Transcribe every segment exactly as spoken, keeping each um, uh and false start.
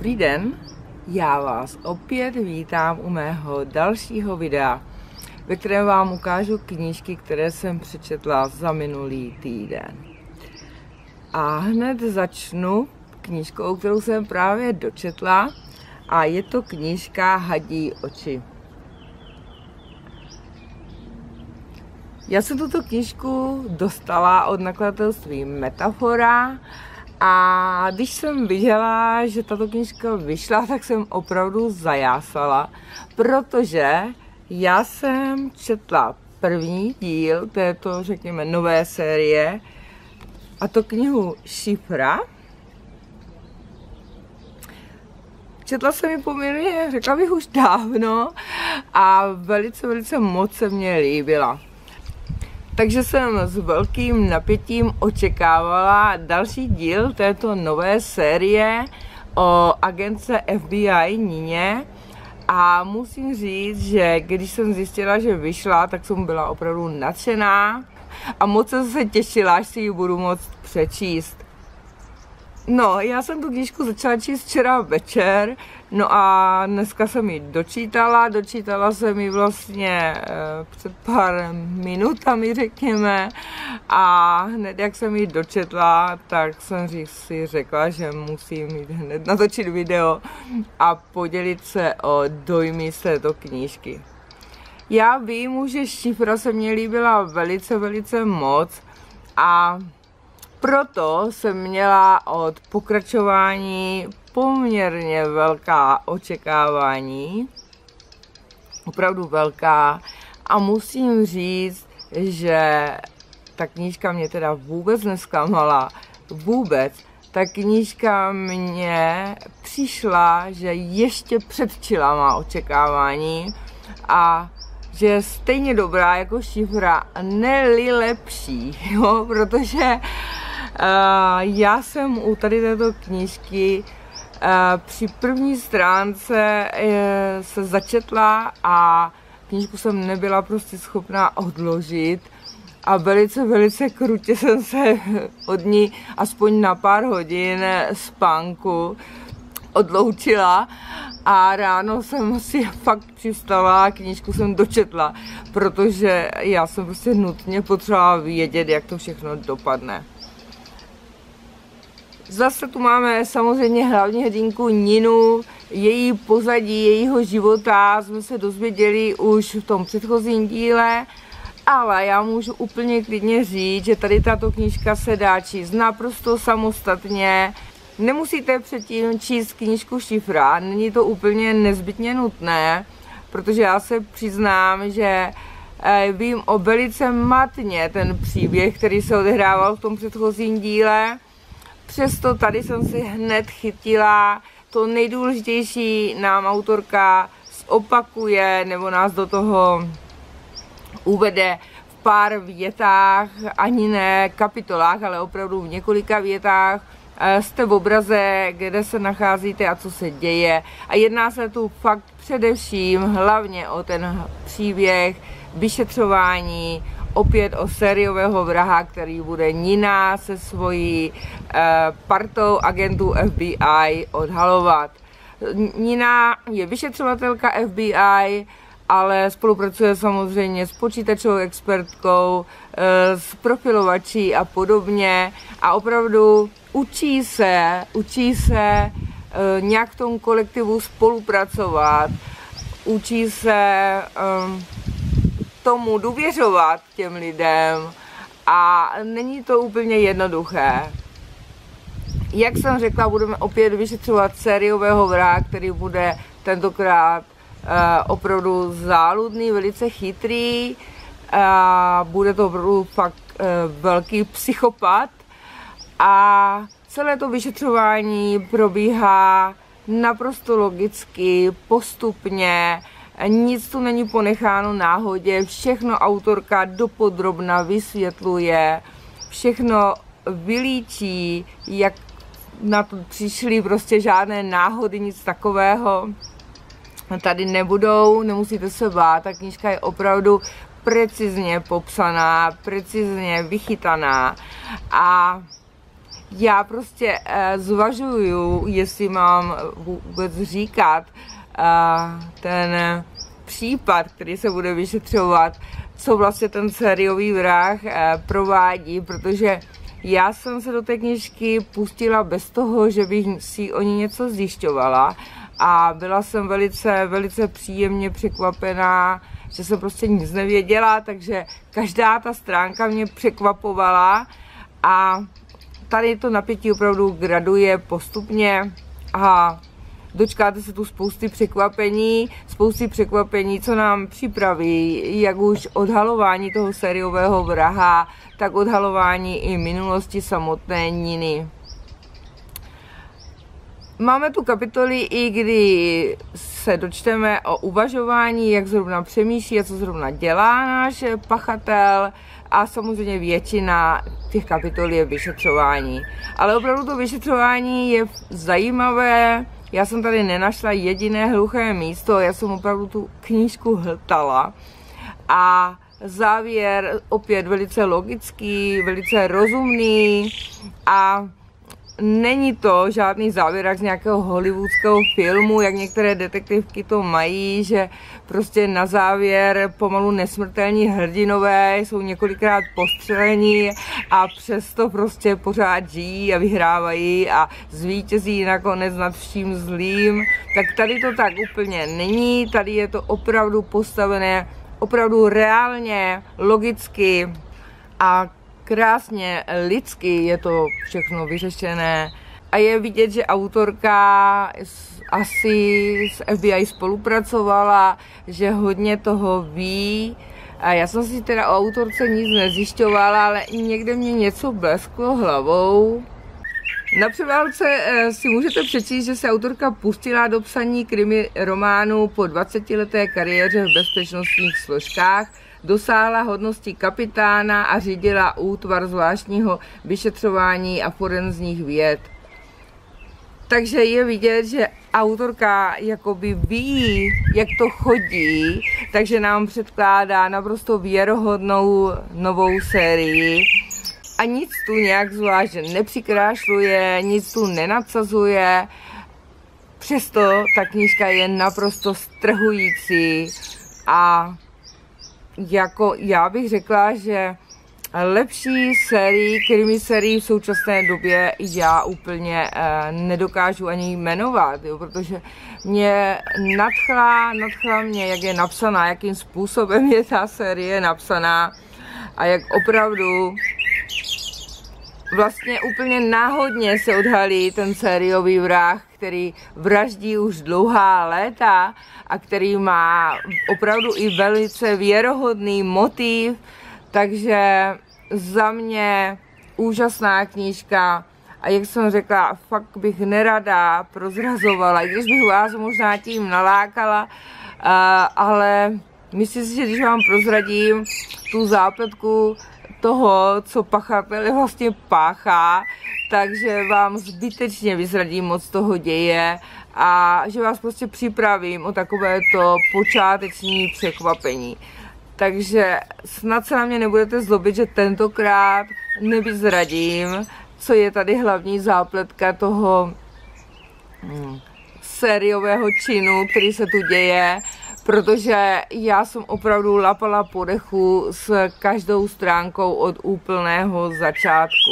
Dobrý den, já vás opět vítám u mého dalšího videa, ve kterém vám ukážu knížky, které jsem přečetla za minulý týden. A hned začnu knížkou, kterou jsem právě dočetla, a je to knížka Hadí oči. Já jsem tuto knížku dostala od nakladatelství Metafora a když jsem viděla, že tato knížka vyšla, tak jsem opravdu zajásala, protože já jsem četla první díl této, řekněme, nové série, a to knihu Šifra. Četla jsem ji poměrně, řekla bych, už dávno a velice, velice moc se mně líbila. Takže jsem s velkým napětím očekávala další díl této nové série o agentce F B I Nině. A musím říct, že když jsem zjistila, že vyšla, tak jsem byla opravdu nadšená a moc jsem se těšila, až si ji budu moct přečíst. No, já jsem tu knížku začala číst včera večer, no a dneska jsem ji dočítala, dočítala jsem ji vlastně e, před pár minutami, řekněme, a hned jak jsem ji dočetla, tak jsem si řekla, že musím jít hned natočit video a podělit se o dojmy z této knížky. Já vím, že Šifra se mně líbila velice, velice moc a proto jsem měla od pokračování poměrně velká očekávání, opravdu velká, a musím říct, že ta knížka mě teda vůbec nezklamala, vůbec. Ta knížka mě přišla, že ještě předčila má očekávání a že je stejně dobrá jako Šifra, ne-li lepší, jo, protože Uh, já jsem u tady této knížky uh, při první stránce uh, se začetla a knížku jsem nebyla prostě schopná odložit a velice, velice krutě jsem se od ní aspoň na pár hodin spánku odloučila a ráno jsem si fakt přivstala a knížku jsem dočetla, protože já jsem prostě nutně potřebovala vědět, jak to všechno dopadne. Zase tu máme samozřejmě hlavní hrdinku Ninu, její pozadí, jejího života jsme se dozvěděli už v tom předchozím díle, ale já můžu úplně klidně říct, že tady tato knížka se dá číst naprosto samostatně. Nemusíte předtím číst knížku Šifra, není to úplně nezbytně nutné, protože já se přiznám, že vím o velice matně ten příběh, který se odehrával v tom předchozím díle. Přesto tady jsem si hned chytila to nejdůležitější, nám autorka zopakuje nebo nás do toho uvede v pár větách, ani ne kapitolách, ale opravdu v několika větách. Jste v obraze, kde se nacházíte a co se děje. A jedná se tu fakt především hlavně o ten příběh vyšetřování, opět o sériového vraha, který bude Nina se svojí eh, partou agentů F B I odhalovat. Nina je vyšetřovatelka F B I, ale spolupracuje samozřejmě s počítačovou expertkou, eh, s profilovačí a podobně a opravdu učí se, učí se eh, nějak v tom kolektivu spolupracovat, učí se eh, tomu důvěřovat těm lidem a není to úplně jednoduché. Jak jsem řekla, budeme opět vyšetřovat sériového vraha, který bude tentokrát uh, opravdu záludný, velice chytrý, uh, bude to opravdu fakt uh, velký psychopat a celé to vyšetřování probíhá naprosto logicky, postupně. Nic tu není ponecháno náhodě, všechno autorka dopodrobna vysvětluje, všechno vylíčí, jak na to přišly, prostě žádné náhody, nic takového tady nebudou, nemusíte se bát, ta knížka je opravdu precizně popsaná, precizně vychytaná a já prostě uh, zvažuju, jestli mám vůbec říkat uh, ten případ, který se bude vyšetřovat, co vlastně ten sériový vrah uh, provádí, protože já jsem se do té knížky pustila bez toho, že bych si o ní něco zjišťovala a byla jsem velice, velice příjemně překvapená, že jsem prostě nic nevěděla, takže každá ta stránka mě překvapovala a tady to napětí opravdu graduje postupně a dočkáte se tu spousty překvapení, spousty překvapení, co nám připraví, jak už odhalování toho sériového vraha, tak odhalování i minulosti samotné Niny. Máme tu kapitoly, i kdy se dočteme o uvažování, jak zrovna přemýšlí a co zrovna dělá náš pachatel a samozřejmě většina těch kapitol je vyšetřování. Ale opravdu to vyšetřování je zajímavé. Já jsem tady nenašla jediné hluché místo, já jsem opravdu tu knížku hltala a závěr opět velice logický, velice rozumný a není to žádný závěr z nějakého hollywoodského filmu, jak některé detektivky to mají, že prostě na závěr pomalu nesmrtelní hrdinové jsou několikrát postřeleni a přesto prostě pořád žijí a vyhrávají a zvítězí nakonec nad vším zlým. Tak tady to tak úplně není, tady je to opravdu postavené opravdu reálně, logicky a krásně lidsky je to všechno vyřešené a je vidět, že autorka asi s F B I spolupracovala, že hodně toho ví. A já jsem si teda o autorce nic nezjišťovala, ale někde mě něco blesklo hlavou. Na převálce si můžete přečíst, že se autorka pustila do psaní krimi románu po dvacetileté kariéře v bezpečnostních složkách, dosáhla hodnosti kapitána a řídila útvar zvláštního vyšetřování a forenzních věd. Takže je vidět, že autorka jakoby ví, jak to chodí, takže nám předkládá naprosto věrohodnou novou sérii a nic tu nějak zvlášť nepřikrášluje, nic tu nenadsazuje. Přesto ta knížka je naprosto strhující a jako já bych řekla, že lepší sérii, krimi sérii v současné době já úplně eh, nedokážu ani jmenovat, jo, protože mě nadchla, nadchla mě, jak je napsaná, jakým způsobem je ta série napsaná a jak opravdu vlastně úplně náhodně se odhalí ten sériový vrah, který vraždí už dlouhá léta a který má opravdu i velice věrohodný motiv, takže za mě úžasná knížka a jak jsem řekla, fakt bych nerada prozrazovala, i když bych vás možná tím nalákala, ale myslím si, že když vám prozradím tu zápletku toho, co pachatel vlastně páchá, takže vám zbytečně vyzradím moc toho děje a že vás prostě připravím o takovéto počáteční překvapení. Takže snad se na mě nebudete zlobit, že tentokrát nevyzradím, co je tady hlavní zápletka toho hmm, sériového činu, který se tu děje, protože já jsem opravdu lapala po dechu s každou stránkou od úplného začátku.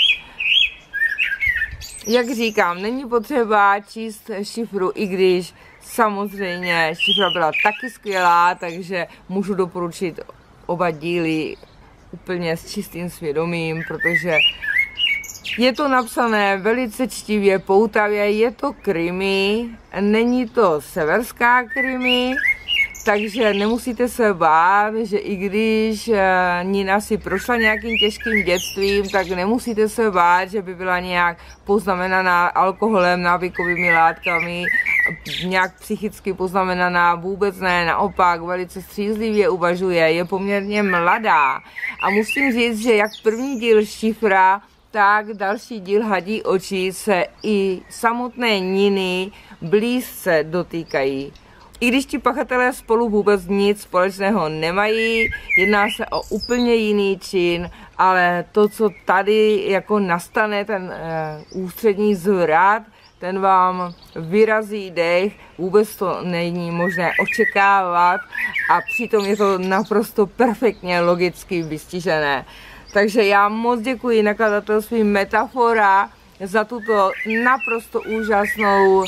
Jak říkám, není potřeba číst šifru, i když samozřejmě šifra byla taky skvělá, takže můžu doporučit oba díly úplně s čistým svědomím, protože je to napsané velice čtivě, poutavě, je to krimi, není to severská krimi, takže nemusíte se bát, že i když Nina si prošla nějakým těžkým dětstvím, tak nemusíte se bát, že by byla nějak poznamenaná alkoholem, návykovými látkami, nějak psychicky poznamenaná, vůbec ne, naopak velice střízlivě uvažuje, je poměrně mladá. A musím říct, že jak první díl Šifra, tak další díl Hadí oči se i samotné Niny blízce dotýkají. I když ti pachatelé spolu vůbec nic společného nemají, jedná se o úplně jiný čin, ale to, co tady jako nastane, ten uh, ústřední zvrat, ten vám vyrazí dech, vůbec to není možné očekávat a přitom je to naprosto perfektně logicky vystižené. Takže já moc děkuji nakladatelství Metafora za tuto naprosto úžasnou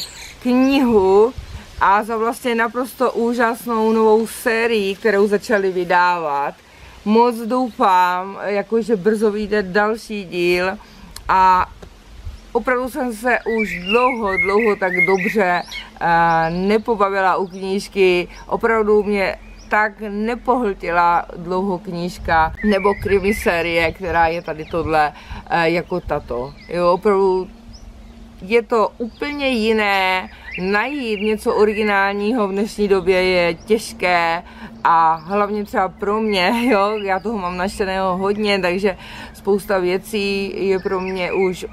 knihu a za vlastně naprosto úžasnou novou sérii, kterou začali vydávat. Moc doufám, jakože brzo vyjde další díl a opravdu jsem se už dlouho, dlouho tak dobře uh, nepobavila u knížky. Opravdu mě tak nepohltila dlouho knížka nebo krimi série, která je tady tohle uh, jako tato. Jo, opravdu je to úplně jiné. Najít něco originálního v dnešní době je těžké a hlavně třeba pro mě, jo, já toho mám načteného hodně, takže spousta věcí je pro mě už,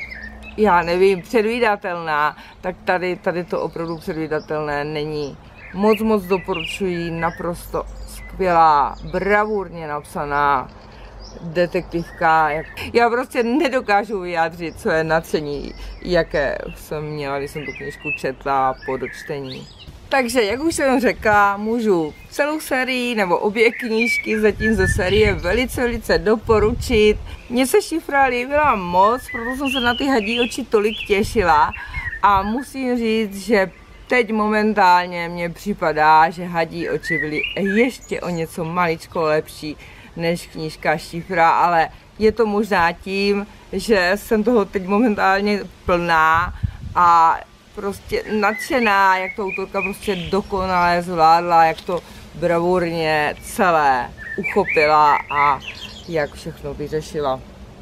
já nevím, předvídatelná, tak tady, tady to opravdu předvídatelné není. Moc, moc doporučuji, naprosto skvělá, bravurně napsaná detektivka. Já prostě nedokážu vyjádřit své nadšení, jaké jsem měla, když jsem tu knížku četla po dočtení. Takže, jak už jsem řekla, můžu celou sérii nebo obě knížky zatím ze série velice, velice doporučit. Mně se šifra líbila moc, proto jsem se na ty hadí oči tolik těšila a musím říct, že teď momentálně mně připadá, že hadí oči byly ještě o něco maličko lepší než knížka Šifra, ale je to možná tím, že jsem toho teď momentálně plná a prostě nadšená, jak to autorka prostě dokonale zvládla, jak to bravurně celé uchopila a jak všechno vyřešila.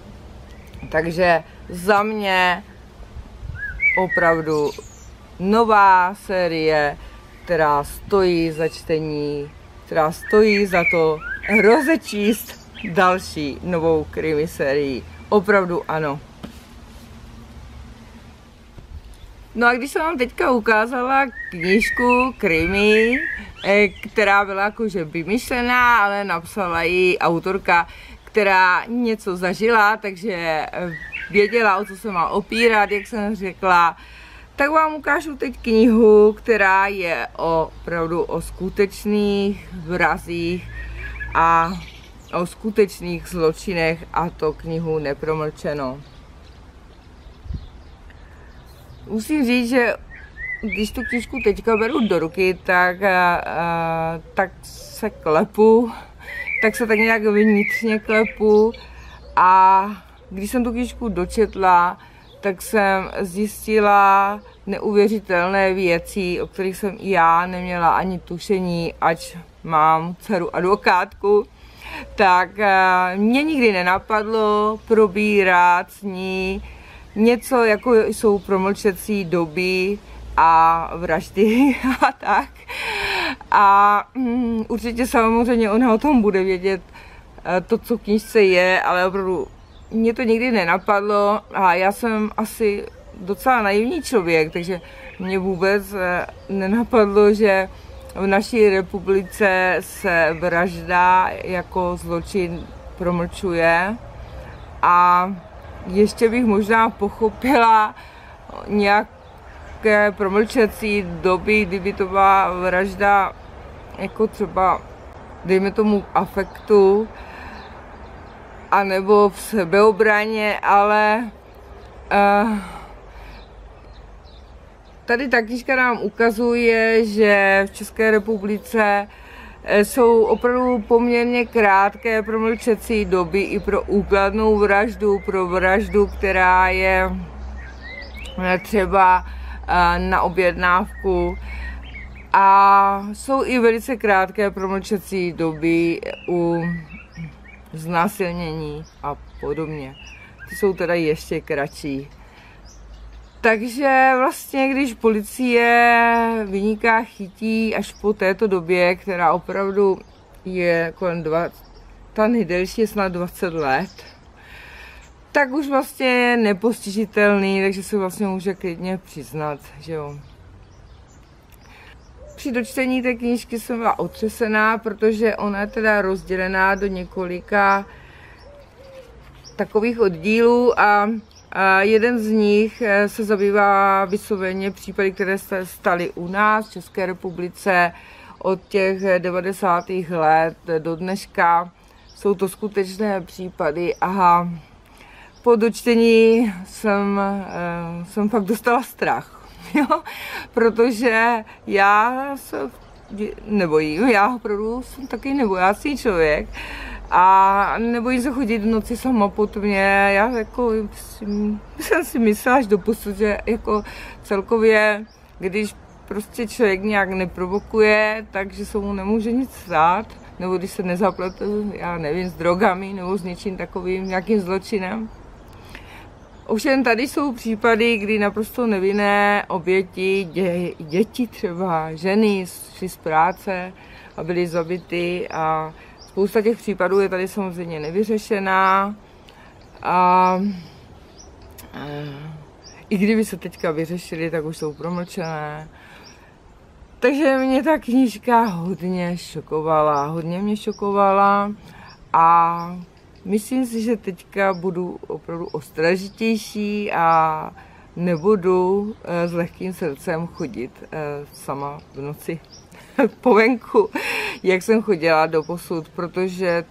Takže za mě opravdu nová série, která stojí za čtení, která stojí za to rozečíst další novou krimi sérii. Opravdu ano. No a když jsem vám teďka ukázala knížku krimi, která byla jakože vymyšlená, ale napsala ji autorka, která něco zažila, takže věděla, o co se má opírat, jak jsem řekla, tak vám ukážu teď knihu, která je opravdu o skutečných vrazích a o skutečných zločinech, a to knihu Nepromlčeno. Musím říct, že když tu knížku teďka beru do ruky, tak, a, tak se klepu, tak se tak nějak vnitřně klepu a když jsem tu knížku dočetla, tak jsem zjistila neuvěřitelné věci, o kterých jsem i já neměla ani tušení, ač mám dceru advokátku, tak mě nikdy nenapadlo probírat s ní něco, jako jsou promlčecí doby a vraždy a tak. A um, určitě samozřejmě ona o tom bude vědět to, co v knížce je, ale opravdu mě to nikdy nenapadlo a já jsem asi docela naivní člověk, takže mě vůbec nenapadlo, že v naší republice se vražda jako zločin promlčuje a ještě bych možná pochopila nějaké promlčecí doby, kdyby to byla vražda jako třeba, dejme tomu, afektu, anebo v sebeobraně, ale uh, tady ta knížka nám ukazuje, že v České republice jsou opravdu poměrně krátké promlčecí doby i pro úkladnou vraždu, pro vraždu, která je třeba na objednávku. A jsou i velice krátké promlčecí doby u znásilnění a podobně. Ty jsou teda ještě kratší. Takže vlastně, když policie viníka chytí až po této době, která opravdu je kolem dvacet, ta nejdelší je snad dvacet let, tak už vlastně je nepostižitelný, takže se vlastně může klidně přiznat, že jo. při dočtení té knížky jsem byla otřesená, protože ona je teda rozdělená do několika takových oddílů a, a jeden z nich se zabývá vysloveně případy, které se staly u nás v České republice od těch devadesátých let do dneška. Jsou to skutečné případy a po dočtení jsem, jsem fakt dostala strach. Jo, protože já se nebojím, já opravdu jsem taky nebojácí člověk a nebojím se chodit v noci sama po tmě. Já jako jsem si myslela až doposud, že jako celkově, když prostě člověk nějak neprovokuje, takže se mu nemůže nic stát, nebo když se nezaplete, já nevím, s drogami nebo s něčím takovým, nějakým zločinem. Ovšem tady jsou případy, kdy naprosto nevinné oběti, dě, děti třeba, ženy šly z práce a byly zabity a spousta těch případů je tady samozřejmě nevyřešená a, a i kdyby se teďka vyřešily, tak už jsou promlčené. Takže mě ta knížka hodně šokovala, hodně mě šokovala a myslím si, že teďka budu opravdu ostražitější a nebudu s lehkým srdcem chodit sama v noci po venku, jak jsem chodila doposud, protože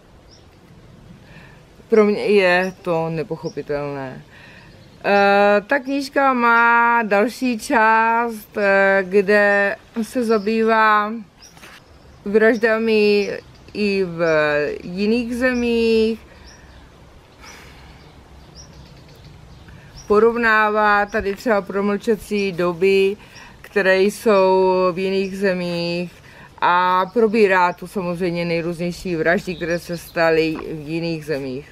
pro mě je to nepochopitelné. Ta knížka má další část, kde se zabývá vraždami i v jiných zemích, porovnává tady třeba promlčecí doby, které jsou v jiných zemích a probírá tu samozřejmě nejrůznější vraždy, které se staly v jiných zemích.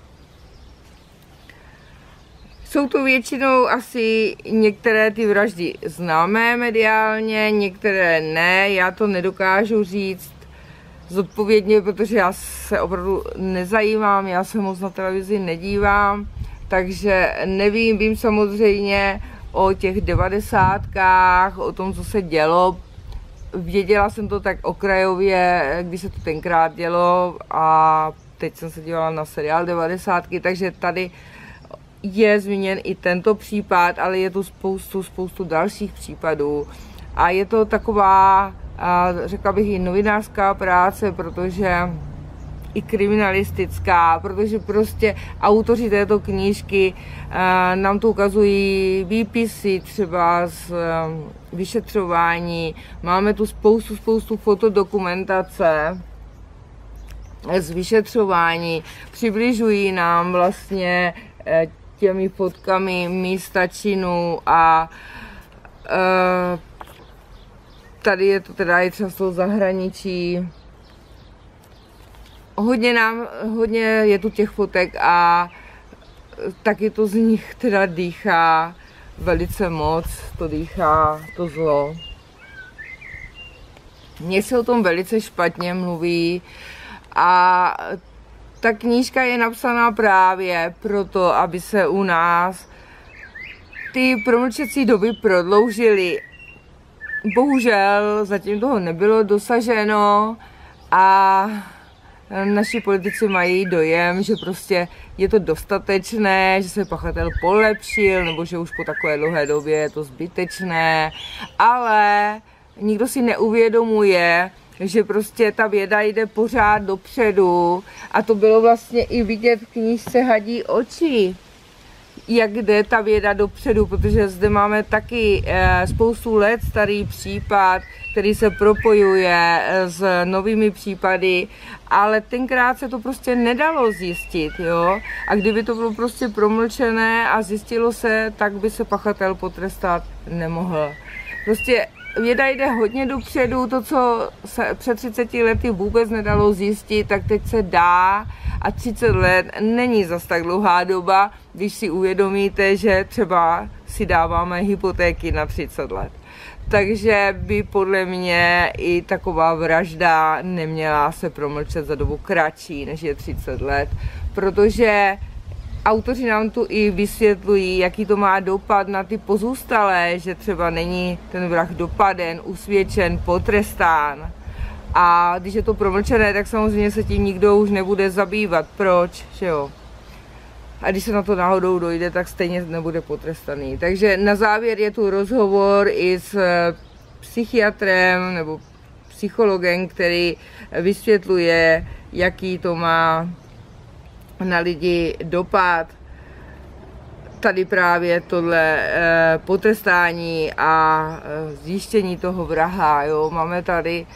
Jsou to většinou asi některé ty vraždy známé mediálně, některé ne, já to nedokážu říct zodpovědně, protože já se opravdu nezajímám, já se moc na televizi nedívám, takže nevím, vím samozřejmě o těch devadesátkách, o tom, co se dělo. Věděla jsem to tak okrajově, když se to tenkrát dělo a teď jsem se dívala na seriál devadesátky, takže tady je zmíněn i tento případ, ale je tu spoustu, spoustu dalších případů a je to taková, a řekla bych, i novinářská práce, protože i kriminalistická, protože prostě autoři této knížky nám tu ukazují výpisy třeba z vyšetřování, máme tu spoustu, spoustu fotodokumentace z vyšetřování, přibližují nám vlastně těmi fotkami místa činu a tady je to teda i třeba z toho zahraničí. Hodně nám, hodně je tu těch fotek a taky to z nich teda dýchá velice moc, to dýchá to zlo. Mně se o tom velice špatně mluví a ta knížka je napsaná právě proto, aby se u nás ty promlčecí doby prodloužily. Bohužel zatím toho nebylo dosaženo a naši politici mají dojem, že prostě je to dostatečné, že se pachatel polepšil, nebo že už po takové dlouhé době je to zbytečné, ale nikdo si neuvědomuje, že prostě ta věda jde pořád dopředu a to bylo vlastně i vidět v knížce Hadí oči, jak jde ta věda dopředu, protože zde máme taky spoustu let starý případ, který se propojuje s novými případy, ale tenkrát se to prostě nedalo zjistit, jo. A kdyby to bylo prostě promlčené a zjistilo se, tak by se pachatel potrestat nemohl. Prostě věda jde hodně dopředu, to, co se před třiceti lety vůbec nedalo zjistit, tak teď se dá a třicet let není zas tak dlouhá doba, když si uvědomíte, že třeba si dáváme hypotéky na třicet let. Takže by podle mě i taková vražda neměla se promlčet za dobu kratší, než je třicet let, protože autoři nám tu i vysvětlují, jaký to má dopad na ty pozůstalé, že třeba není ten vrah dopaden, usvědčen, potrestán. A když je to promlčené, tak samozřejmě se tím nikdo už nebude zabývat. Proč? Že jo? A když se na to náhodou dojde, tak stejně nebude potrestaný. Takže na závěr je tu rozhovor i s psychiatrem nebo psychologem, který vysvětluje, jaký to má na lidi dopad. Tady právě tohle eh, potrestání a eh, zjištění toho vraha. Jo? Máme tady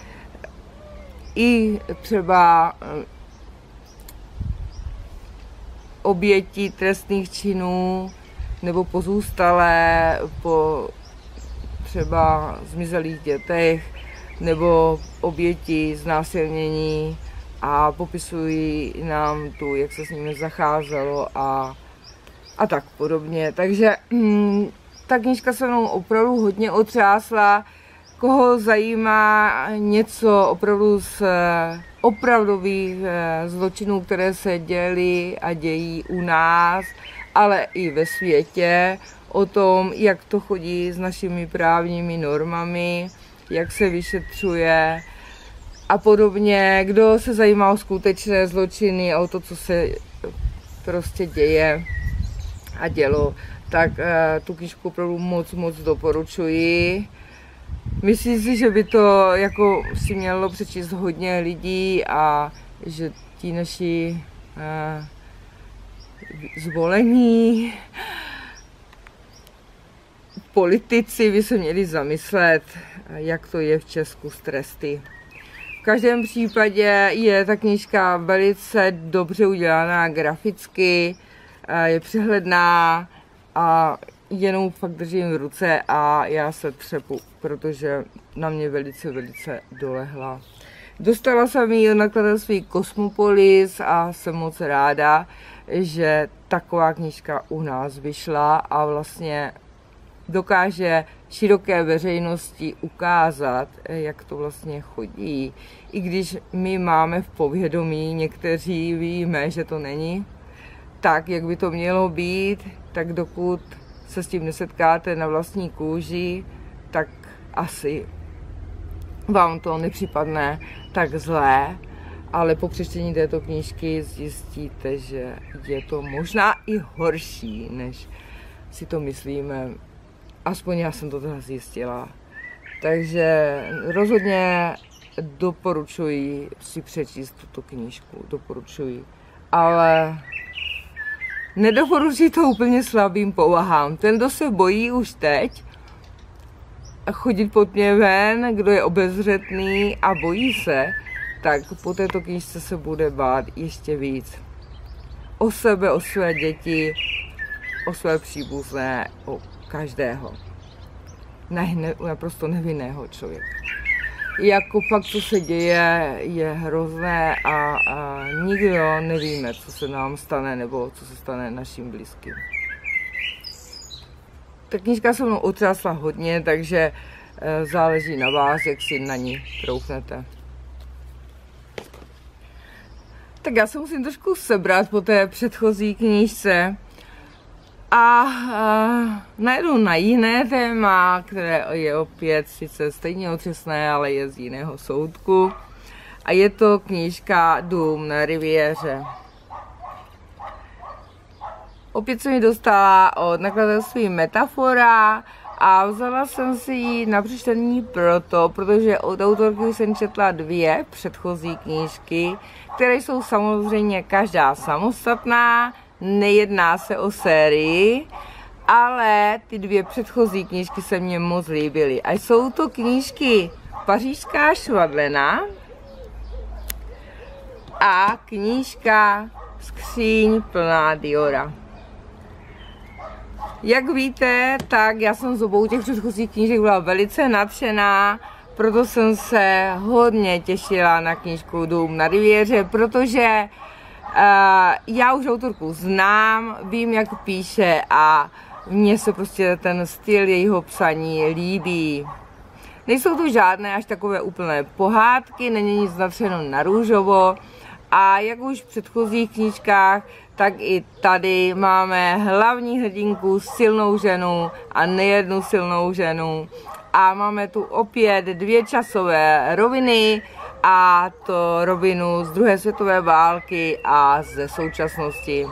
i třeba eh, oběti trestných činů nebo pozůstalé po třeba zmizelých dětech nebo oběti znásilnění a popisují nám tu, jak se s nimi zacházelo a, a tak podobně. Takže hm, ta knížka se mnou opravdu hodně otřásla. Koho zajímá něco opravdu z opravdových zločinů, které se děly a dějí u nás, ale i ve světě, o tom, jak to chodí s našimi právními normami, jak se vyšetřuje a podobně. Kdo se zajímá o skutečné zločiny a o to, co se prostě děje a dělo, tak tu knížku opravdu moc, moc doporučuji. Myslím si, že by to jako si mělo přečíst hodně lidí a že ti naši uh, zvolení politici by se měli zamyslet, jak to je v Česku s tresty. V každém případě je ta knížka velice dobře udělaná graficky, je přehledná a jenom fakt držím v ruce a já se třepu, protože na mě velice, velice dolehla. Dostala jsem ji od nakladatelství Kosmopolis a jsem moc ráda, že taková knížka u nás vyšla a vlastně dokáže široké veřejnosti ukázat, jak to vlastně chodí. I když my máme v povědomí, někteří víme, že to není tak, jak by to mělo být, tak dokud se s tím nesetkáte na vlastní kůži, tak asi vám to nepřipadne tak zlé, ale po přečtení této knížky zjistíte, že je to možná i horší, než si to myslíme. Aspoň já jsem to teda zjistila. Takže rozhodně doporučuji si přečíst tuto knížku, doporučuji. Ale nedoporučuji to úplně slabým povahám. Ten, kdo se bojí už teď chodit pod mě ven, kdo je obezřetný a bojí se, tak po této knížce se bude bát ještě víc. O sebe, o své děti, o své příbuzné, o každého. Ne, ne, naprosto nevinného člověka. Jako fakt, co se děje, je hrozné a, a nikdo nevíme, co se nám stane nebo co se stane našim blízkým. Ta knížka se mnou otřásla hodně, takže e, záleží na vás, jak si na ní troufnete. Tak já se musím trošku sebrat po té předchozí knížce a, a najdu na jiné téma, které je opět sice stejně otřesné, ale je z jiného soudku. A je to knížka Dům na riviéře. Opět se mi dostala od nakladatelství Metafora a vzala jsem si ji na přečtení proto, protože od autorky jsem četla dvě předchozí knížky, které jsou samozřejmě každá samostatná, nejedná se o sérii, ale ty dvě předchozí knížky se mně moc líbily. A jsou to knížky Pařížská švadlena a knížka Skříň plná Diora. Jak víte, tak já jsem z obou těch předchozích knížek byla velice nadšená, proto jsem se hodně těšila na knížku Dům na riviéře, protože uh, já už autorku znám, vím, jak píše a mně se prostě ten styl jejího psaní líbí. Nejsou tu žádné až takové úplné pohádky, není nic natřeno na růžovo, A jak už v předchozích knížkách, tak i tady máme hlavní hrdinku, silnou ženu a nejednu silnou ženu. A máme tu opět dvě časové roviny, a to rovinu z druhé světové války a ze současnosti.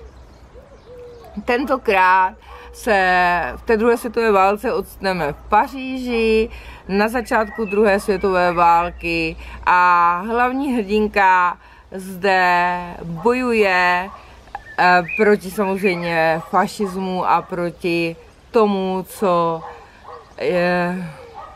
Tentokrát se v té druhé světové válce odstneme v Paříži na začátku druhé světové války a hlavní hrdinka zde bojuje proti samozřejmě fašismu a proti tomu, co je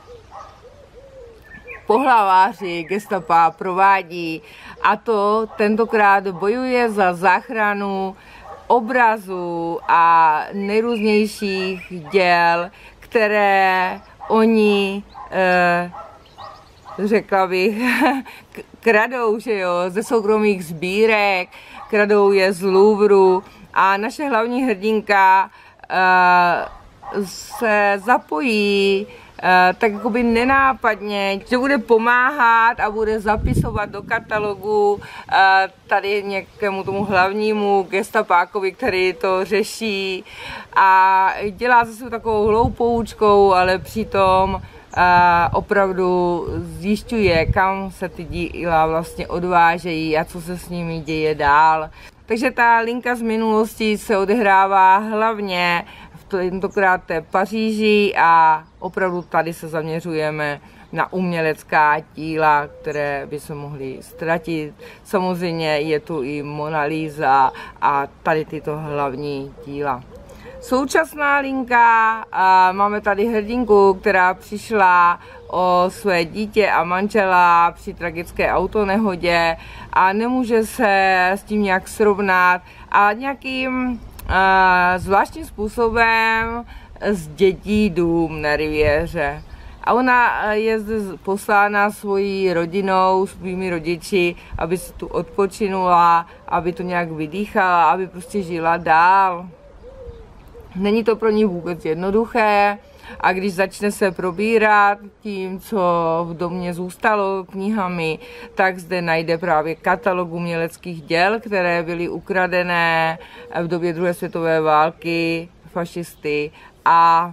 pohlaváři gestapa provádí, a to tentokrát bojuje za záchranu obrazů a nejrůznějších děl, které oni, eh, řekla bych, kradou, že jo, ze soukromých sbírek, kradou je z Louvru, a naše hlavní hrdinka eh, se zapojí Uh, tak jakoby nenápadně, že bude pomáhat a bude zapisovat do katalogu uh, tady někému tomu hlavnímu gestapákovi, který to řeší, a dělá zase takovou hloupoučkou, ale přitom uh, opravdu zjišťuje, kam se ty díla vlastně odvážejí a co se s nimi děje dál. Takže ta linka z minulosti se odehrává hlavně tentokrát té Paříži a opravdu tady se zaměřujeme na umělecká díla, které by se mohly ztratit. Samozřejmě je tu i Mona Lisa a tady tyto hlavní díla. Současná linka, a máme tady hrdinku, která přišla o své dítě a manžela při tragické autonehodě a nemůže se s tím nějak srovnat a nějakým Uh, zvláštním způsobem zdědí dům na riviéře. A ona je zde poslána svojí rodinou, svými rodiči, aby si tu odpočinula, aby to nějak vydýchala, aby prostě žila dál. Není to pro ní vůbec jednoduché, a když začne se probírat tím, co v domě zůstalo knihami, tak zde najde právě katalog uměleckých děl, které byly ukradené v době druhé světové války fašisty, a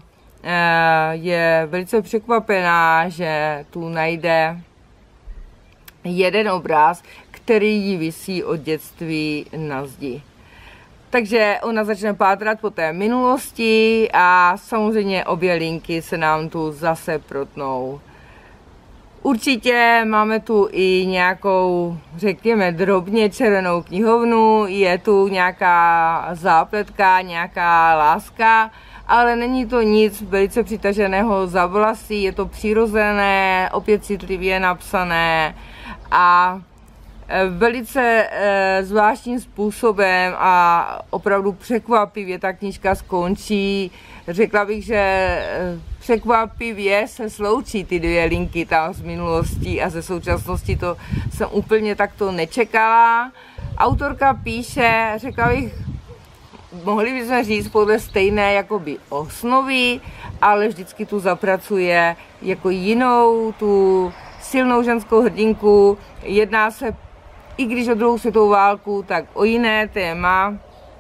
je velice překvapená, že tu najde jeden obraz, který jí visí od dětství na zdi. Takže ona začne pátrat po té minulosti a samozřejmě obě linky se nám tu zase protnou. Určitě máme tu i nějakou, řekněme, drobně červenou knihovnu, je tu nějaká zápletka, nějaká láska, ale není to nic velice přitaženého za vlasy, je to přirozené, opět citlivě napsané a velice e, zvláštním způsobem a opravdu překvapivě ta knížka skončí. Řekla bych, že e, překvapivě se sloučí ty dvě linky tam z minulosti a ze současnosti, to jsem úplně takto nečekala. Autorka píše, řekla bych, mohli bychom říct podle stejné jakoby osnovy, ale vždycky tu zapracuje jako jinou tu silnou ženskou hrdinku. Jedná se, i když o druhou světovou válku, tak o jiné téma,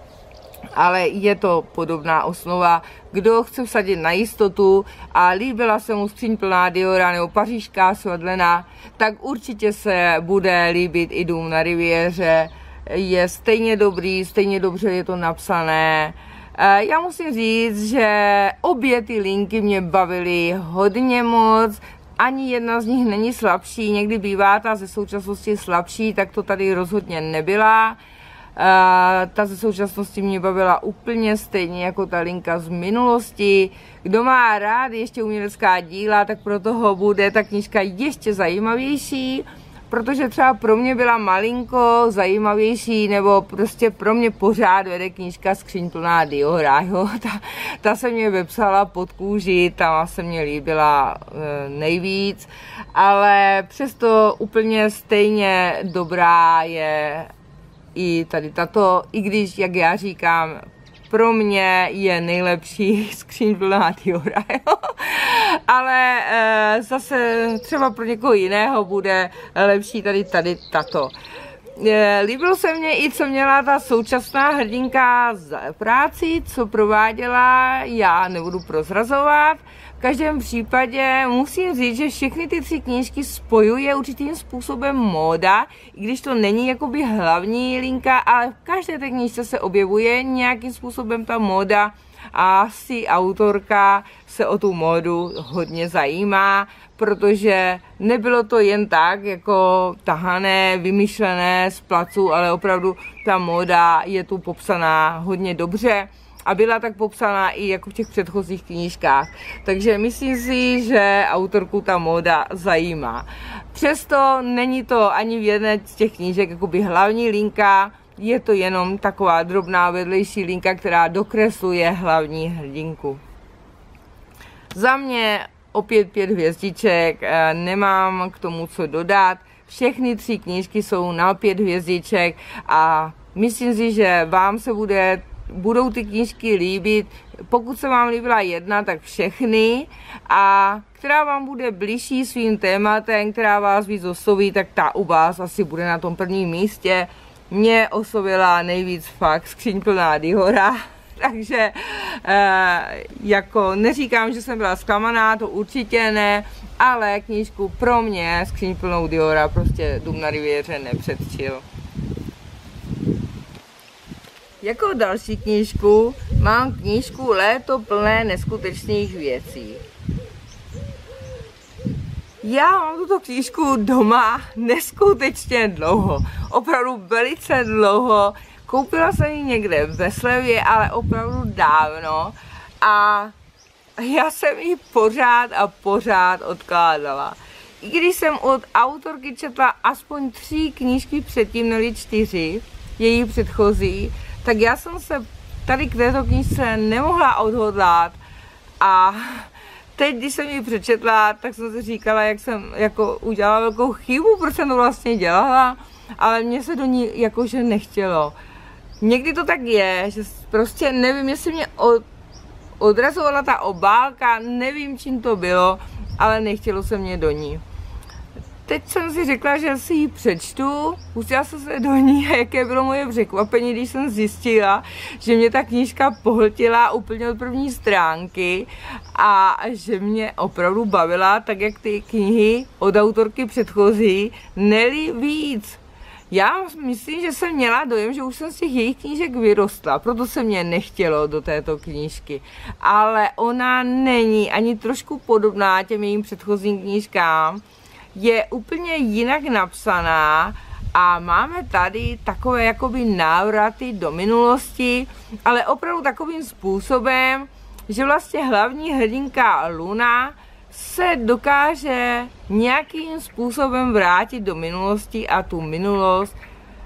ale je to podobná osnova. Kdo chce vsadit na jistotu a líbila se mu Skříň plná Diora nebo Pařížská svodlena, tak určitě se bude líbit i Dům na riviéře. Je stejně dobrý, stejně dobře je to napsané. Já musím říct, že obě ty linky mě bavily hodně moc. Ani jedna z nich není slabší, někdy bývá ta ze současnosti slabší, tak to tady rozhodně nebyla. Uh, ta ze současnosti mě bavila úplně stejně jako ta linka z minulosti. Kdo má rád ještě umělecká díla, tak pro toho bude ta knížka ještě zajímavější, protože třeba pro mě byla malinko zajímavější, nebo prostě pro mě pořád vede knížka Skříň plná Diora, jo. Ta, ta se mě vepsala pod kůži, ta se mě líbila e, nejvíc, ale přesto úplně stejně dobrá je i tady tato, i když, jak já říkám, pro mě je nejlepší Skříň plná Diora, jo? Ale e, zase třeba pro někoho jiného bude lepší tady tady tato. Líbilo se mně i, co měla ta současná hrdinka za práci, co prováděla, já nebudu prozrazovat. V každém případě musím říct, že všechny ty tři knížky spojuje určitým způsobem móda, i když to není jakoby hlavní linka, ale v každé té knížce se objevuje nějakým způsobem ta móda a asi autorka se o tu módu hodně zajímá, protože nebylo to jen tak jako tahané, vymyšlené z placu, ale opravdu ta móda je tu popsaná hodně dobře a byla tak popsaná i jako v těch předchozích knížkách. Takže myslím si, že autorku ta móda zajímá. Přesto není to ani v jedné z těch knížek jakoby hlavní linka, je to jenom taková drobná vedlejší linka, která dokresluje hlavní hrdinku. Za mě opět pět hvězdiček, nemám k tomu co dodat. Všechny tři knížky jsou na pět hvězdiček a myslím si, že vám se bude, budou ty knížky líbit. Pokud se vám líbila jedna, tak všechny. A která vám bude blížší svým tématem, která vás víc osloví, tak ta u vás asi bude na tom prvním místě. Mě oslovila nejvíc fakt Skříň plná Dihora. Takže e, jako neříkám, že jsem byla zklamaná, to určitě ne, ale knížku pro mě Skříň plnou Dihora prostě Dům na riviéře nepředčil. Jako další knížku mám knížku Léto plné neskutečných věcí. Já mám tuto knížku doma neskutečně dlouho, opravdu velice dlouho. Koupila jsem ji někde ve slevě, ale opravdu dávno a já jsem ji pořád a pořád odkládala. I když jsem od autorky četla aspoň tři knížky předtím, nebo čtyři, její předchozí, tak já jsem se tady k této knížce nemohla odhodlat a teď, když jsem ji přečetla, tak jsem si říkala, jak jsem jako udělala velkou chybu, proč jsem to vlastně dělala, ale mně se do ní jakože nechtělo. Někdy to tak je, že prostě nevím, jestli mě od, odrazovala ta obálka, nevím, čím to bylo, ale nechtělo se mě do ní. Teď jsem si řekla, že si ji přečtu, pustila jsem se do ní a jaké bylo moje překvapení, když jsem zjistila, že mě ta knížka pohltila úplně od první stránky a že mě opravdu bavila, tak jak ty knihy od autorky předchozí, ne-li víc. Já myslím, že jsem měla dojem, že už jsem z těch jejich knížek vyrostla, proto se mě nechtělo do této knížky. Ale ona není ani trošku podobná těm jejím předchozím knížkám. Je úplně jinak napsaná a máme tady takové jakoby návraty do minulosti, ale opravdu takovým způsobem, že vlastně hlavní hrdinka Luna se dokáže nějakým způsobem vrátit do minulosti a tu minulost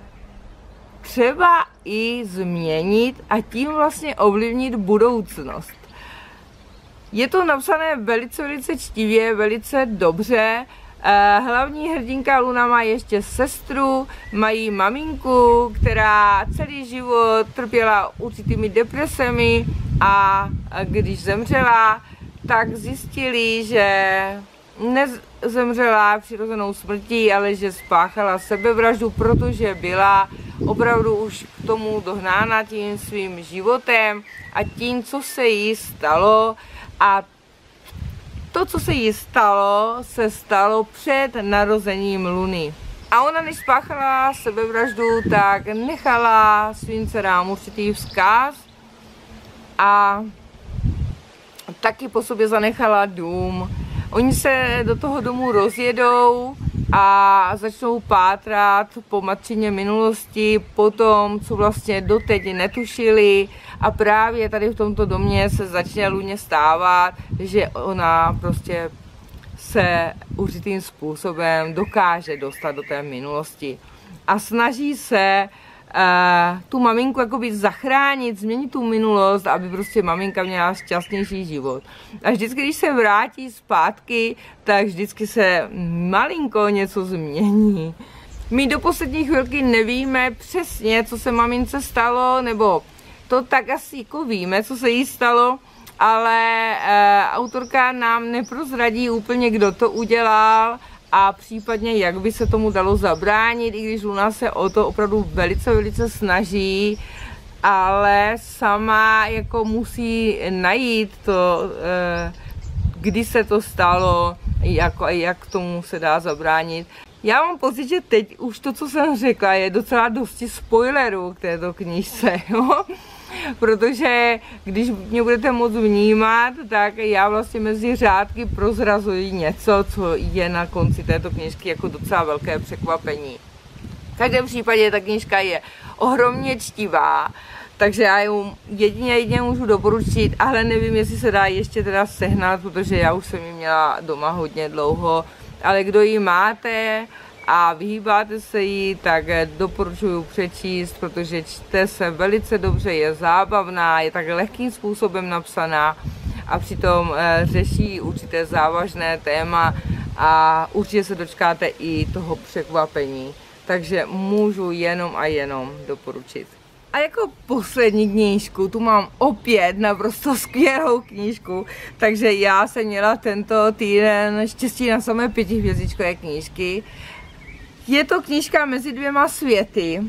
třeba i změnit a tím vlastně ovlivnit budoucnost. Je to napsané velice, velice čtivě, velice dobře. Hlavní hrdinka Luna má ještě sestru, mají maminku, která celý život trpěla určitými depresemi a když zemřela, tak zjistili, že nezemřela přirozenou smrtí, ale že spáchala sebevraždu, protože byla opravdu už k tomu dohnána tím svým životem a tím, co se jí stalo. A to, co se jí stalo, se stalo před narozením Luny. A ona, než spáchala sebevraždu, tak nechala svým dcerám určitý vzkaz a taky po sobě zanechala dům. Oni se do toho domu rozjedou a začnou pátrat po matčině minulosti, po tom, co vlastně doteď netušili. A právě tady v tomto domě se začne Luně stávat, že ona prostě se určitým způsobem dokáže dostat do té minulosti. A snaží se Uh, tu maminku jakoby zachránit, změnit tu minulost, aby prostě maminka měla šťastnější život. A vždycky, když se vrátí zpátky, tak vždycky se malinko něco změní. My do poslední chvilky nevíme přesně, co se mamince stalo, nebo to tak asi jako víme, co se jí stalo, ale uh, autorka nám neprozradí úplně, kdo to udělal a případně jak by se tomu dalo zabránit, i když Luna se o to opravdu velice, velice snaží, ale sama jako musí najít to, kdy se to stalo, jako, jak tomu se dá zabránit. Já mám pocit, že teď už to, co jsem řekla, je docela dosti spoilerů k této knížce, jo? Protože když mě budete moc vnímat, tak já vlastně mezi řádky prozrazuji něco, co je na konci této knížky jako docela velké překvapení. V každém případě ta knížka je ohromně čtivá, takže já ji jedině jedině můžu doporučit, ale nevím, jestli se dá ještě teda sehnat, protože já už jsem ji měla doma hodně dlouho, ale kdo ji máte a vyhýbáte se jí, tak doporučuji přečíst, protože čte se velice dobře, je zábavná, je tak lehkým způsobem napsaná a přitom řeší určité závažné téma a určitě se dočkáte i toho překvapení. Takže můžu jenom a jenom doporučit. A jako poslední knížku, tu mám opět naprosto skvělou knížku, takže já jsem měla tento týden štěstí na samé pětihvězdičkové knížky. Je to knížka Mezi dvěma světy.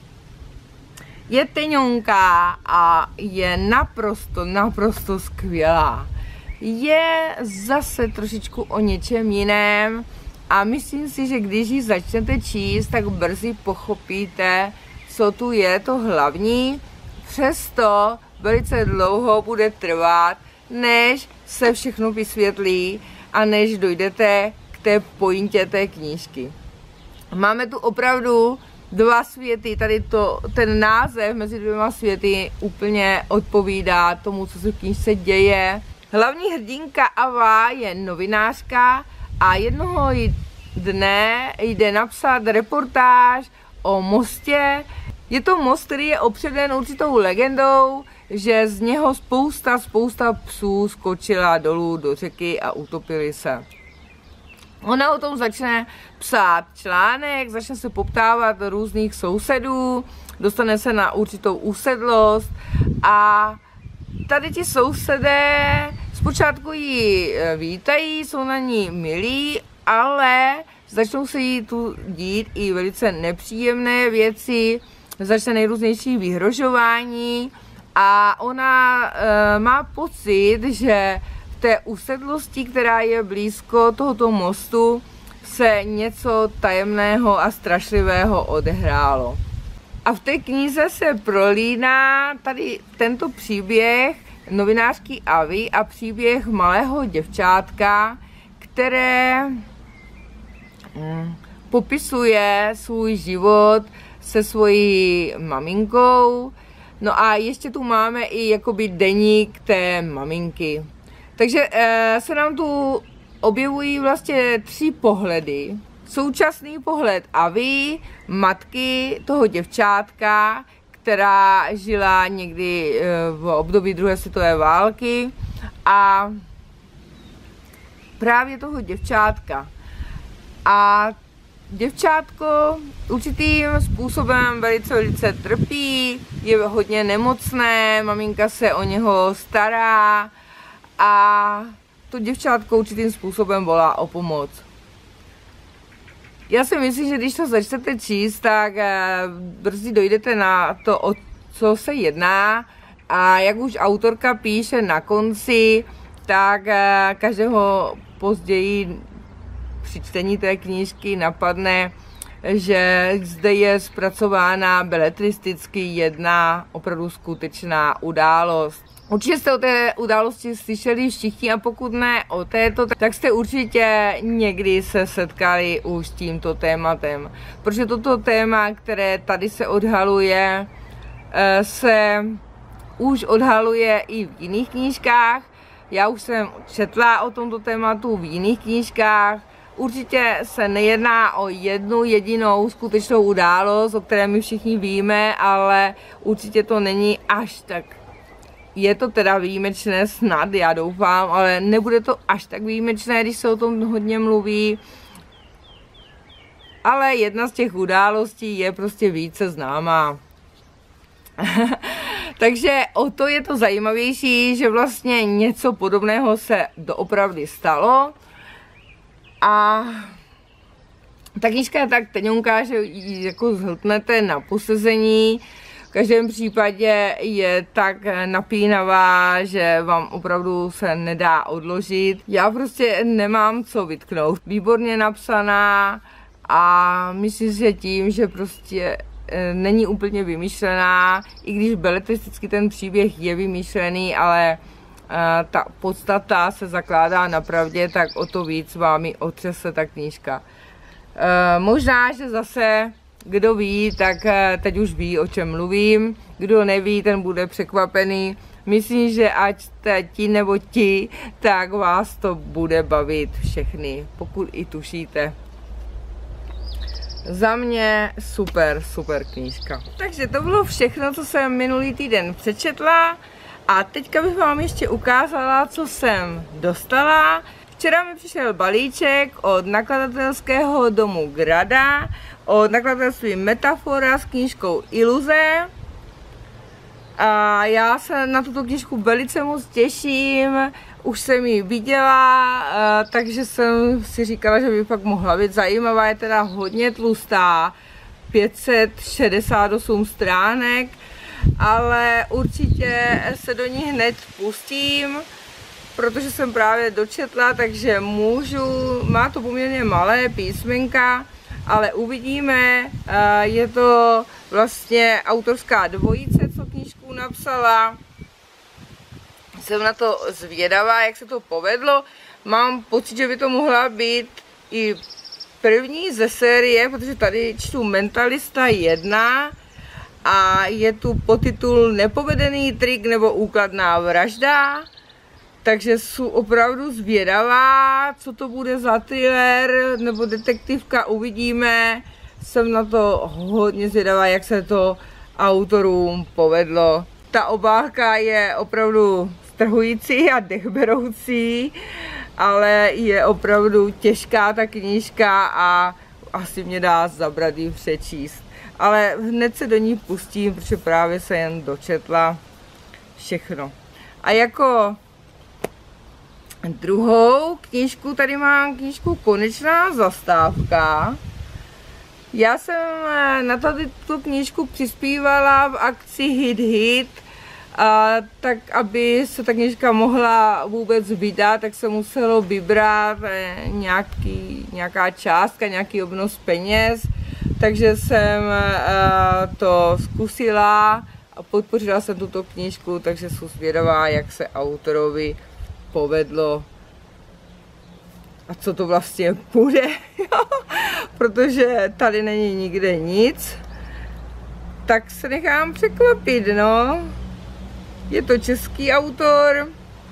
Je teňonká a je naprosto, naprosto skvělá. Je zase trošičku o něčem jiném a myslím si, že když ji začnete číst, tak brzy pochopíte, co tu je to hlavní. Přesto velice dlouho bude trvat, než se všechno vysvětlí a než dojdete k té pointě té knížky. Máme tu opravdu dva světy, tady to, ten název Mezi dvěma světy úplně odpovídá tomu, co se v knížce děje. Hlavní hrdinka Ava je novinářka a jednoho dne jde napsat reportáž o mostě. Je to most, který je opředen určitou legendou, že z něho spousta, spousta psů skočila dolů do řeky a utopili se. Ona o tom začne psát článek, začne se poptávat různých sousedů, dostane se na určitou usedlost a tady ti sousedé zpočátku ji vítají, jsou na ní milí, ale začnou se jí tu dít i velice nepříjemné věci, začne nejrůznější vyhrožování a ona e, má pocit, že v té usedlosti, která je blízko tohoto mostu, se něco tajemného a strašlivého odehrálo. A v té knize se prolíná tady tento příběh novinářky Avy a příběh malého děvčátka, které mm, popisuje svůj život se svojí maminkou. No a ještě tu máme i jakoby deník té maminky. Takže e, se nám tu objevují vlastně tři pohledy. Současný pohled Avy, matky toho děvčátka, která žila někdy e, v období druhé světové války a právě toho děvčátka. A děvčátko určitým způsobem velice, velice trpí, je hodně nemocné, maminka se o něho stará a to děvčátko určitým způsobem volá o pomoc. Já si myslím, že když to začnete číst, tak brzy dojdete na to, o co se jedná a jak už autorka píše na konci, tak každého později při čtení té knížky napadne, že zde je zpracována beletristicky jedna opravdu skutečná událost. Určitě jste o té události slyšeli všichni a pokud ne o této, tak jste určitě někdy se setkali už s tímto tématem. Protože toto téma, které tady se odhaluje, se už odhaluje i v jiných knížkách. Já už jsem četla o tomto tématu v jiných knížkách. Určitě se nejedná o jednu jedinou skutečnou událost, o které my všichni víme, ale určitě to není až tak. Je to teda výjimečné snad, já doufám, ale nebude to až tak výjimečné, když se o tom hodně mluví. Ale jedna z těch událostí je prostě více známá. Takže o to je to zajímavější, že vlastně něco podobného se doopravdy stalo. A Ta knížka je tak tenionká, že ji jako zhltnete na posezení. V každém případě je tak napínavá, že vám opravdu se nedá odložit. Já prostě nemám co vytknout. Výborně napsaná a myslím si, že tím, že prostě není úplně vymyšlená, i když beletristicky ten příběh je vymyšlený, ale ta podstata se zakládá na pravdě, tak o to víc vám ji otřese ta knížka. Možná, že zase kdo ví, tak teď už ví, o čem mluvím. Kdo neví, ten bude překvapený. Myslím, že ať jste ti nebo ti, tak vás to bude bavit všechny, pokud i tušíte. Za mě super, super knížka. Takže to bylo všechno, co jsem minulý týden přečetla. A teďka bych vám ještě ukázala, co jsem dostala. Včera mi přišel balíček od nakladatelského domu Grada, od nakladatelství Metafora s knížkou Iluze. A já se na tuto knížku velice moc těším, už jsem ji viděla, takže jsem si říkala, že by fakt mohla být zajímavá, je teda hodně tlustá, pět set šedesát osm stránek, ale určitě se do ní hned pustím, protože jsem právě dočetla, takže můžu, má to poměrně malé písmenka, ale uvidíme, je to vlastně autorská dvojice, co knížku napsala. Jsem na to zvědavá, jak se to povedlo. Mám pocit, že by to mohla být i první ze série, protože tady čtu Mentalista jedna a je tu podtitul Nepovedený trik nebo úkladná vražda. Takže jsem opravdu zvědavá, co to bude za thriller nebo detektivka, uvidíme. Jsem na to hodně zvědavá, jak se to autorům povedlo. Ta obálka je opravdu strhující a dechberoucí, ale je opravdu těžká ta knížka a asi mě dá zabrat ji přečíst. Ale hned se do ní pustím, protože právě se jen dočetla všechno. A jako druhou knížku, tady mám knížku Konečná zastávka. Já jsem na tuto knížku přispívala v akci Hit Hit, a tak aby se ta knížka mohla vůbec vydat, tak se muselo vybrat nějaký, nějaká částka, nějaký obnos peněz, takže jsem to zkusila a podpořila jsem tuto knížku, takže jsem zvědavá, jak se autorovi povedlo a co to vlastně bude, protože tady není nikde nic, tak se nechám překvapit, no. Je to český autor,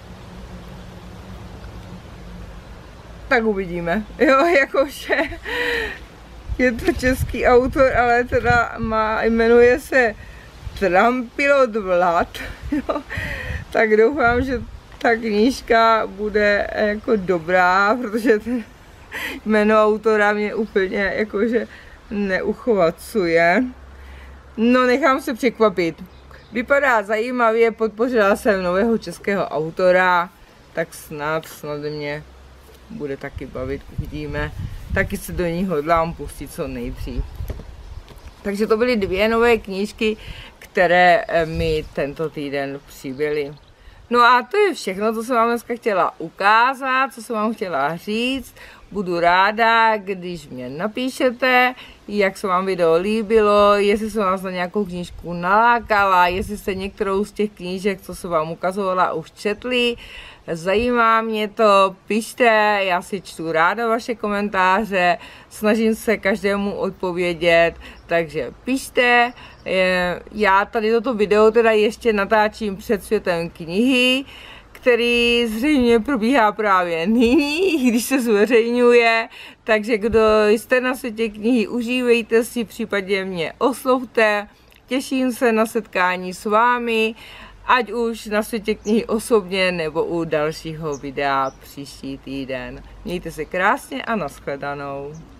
tak uvidíme, jo, jakože je to český autor, ale teda má, jmenuje se Trampilot Vlad, jo, tak doufám, že ta knížka bude jako dobrá, protože ten jméno autora mě úplně jakože neuchvacuje. No, nechám se překvapit. Vypadá zajímavě, podpořila jsem nového českého autora, tak snad, snad mě bude taky bavit, uvidíme. Taky se do ní hodlám pustit co nejdřív. Takže to byly dvě nové knížky, které mi tento týden přibyly. No a to je všechno, co jsem vám dneska chtěla ukázat, co jsem vám chtěla říct. Budu ráda, když mě napíšete, jak se vám video líbilo, jestli jsem vás na nějakou knížku nalákala, jestli jste některou z těch knížek, co jsem vám ukazovala, už četli. Zajímá mě to, pište, já si čtu ráda vaše komentáře, snažím se každému odpovědět, takže pište. Já tady toto video teda ještě natáčím před světem knihy, který zřejmě probíhá právě nyní, když se zveřejňuje, takže kdo jste na světě knihy, užívejte si, případně mě oslovte, těším se na setkání s vámi, ať už na světě knihy osobně nebo u dalšího videa příští týden. Mějte se krásně a nashledanou.